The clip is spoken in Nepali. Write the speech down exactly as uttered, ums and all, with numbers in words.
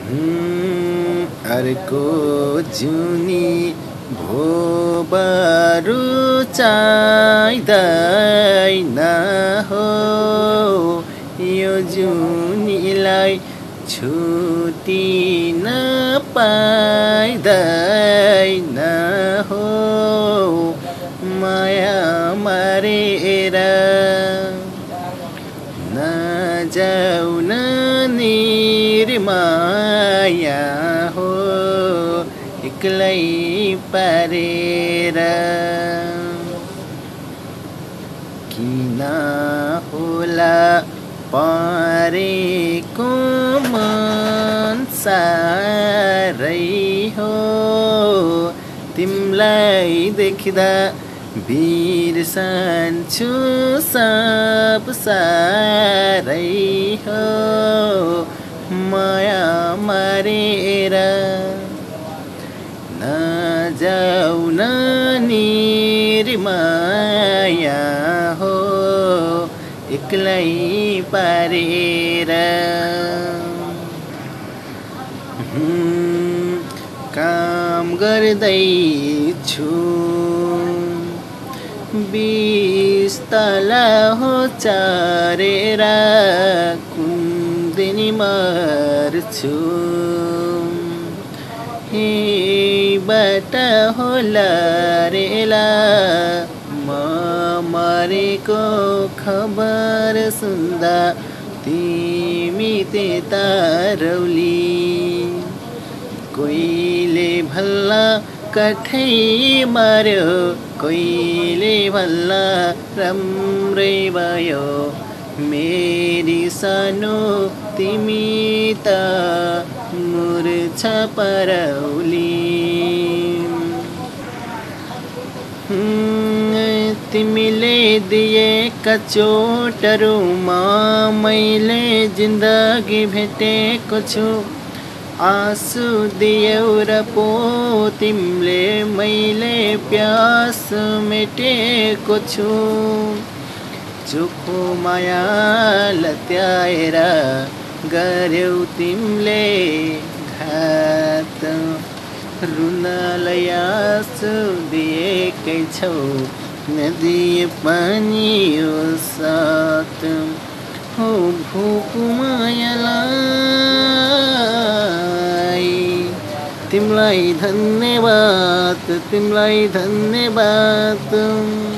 हुँ, अर्को जुनी भो बरु चाहिँदैन हो, यो जुनीलाई छुटिन पाइँदैन हो, माया मारेर नजाऊ न निर्माया हो, एक्लै पारेर। किन होला परेको मन साह्रै हो, तिमलाई देख्दा बिर्सन्छु सब साह्रै हो, माया मारेर नजाऊ न निर्माया हो, एक्लै पारेर। काम गर्दैछु बीस तला हो चढेर, कुन दिन मर्छु यहीबाट हो लरेला, म मरेको खबर सुन्दा तिमी त्यता रौली। कोहीले भल्ला कठै मर्यो, कोहीले भल्ला राम्रै भयो, मेरी सानो तिमी त मुर्छ परौली। तिमीले दिएका चोटहरूमा मैले जिन्दगी भेटेको छु, आँसु दियौ र पो तिमीले मैले प्यास मेटेको छु। चोखो माया लत्याएर गर्यौ तिमीले घात, रुनलाई आँसु दिएकै छौ, नदिए पनि यो साथ हो भोको मायालाई। तिमीलाई धन्यवाद, तिमीलाई धन्यवाद।